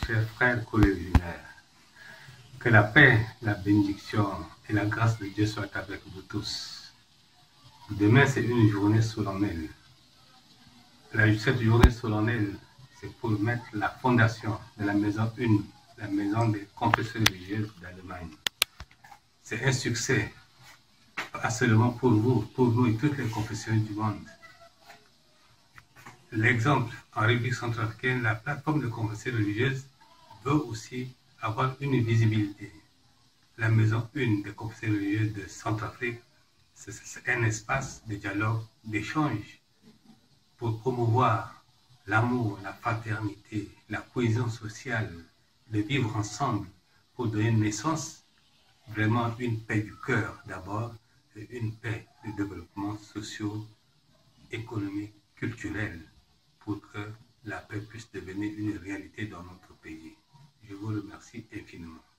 chers frères corréligionnaires, que la paix, la bénédiction et la grâce de Dieu soient avec vous tous. Demain, c'est une journée solennelle. Cette journée solennelle, c'est pour mettre la fondation de la maison 1, la maison des confessions religieuses d'Allemagne. C'est un succès, pas seulement pour vous, pour nous et toutes les confessions du monde. L'exemple, en République centrafricaine, la plateforme de confession religieuse veut aussi avoir une visibilité. La maison 1 des confessions religieuses de Centrafrique, c'est un espace de dialogue, d'échange, pour promouvoir l'amour, la fraternité, la cohésion sociale, de vivre ensemble, pour donner naissance vraiment une paix du cœur d'abord, et une paix de développement socio-économique, culturel, pour que la paix puisse devenir une réalité dans notre pays. Je vous remercie infiniment.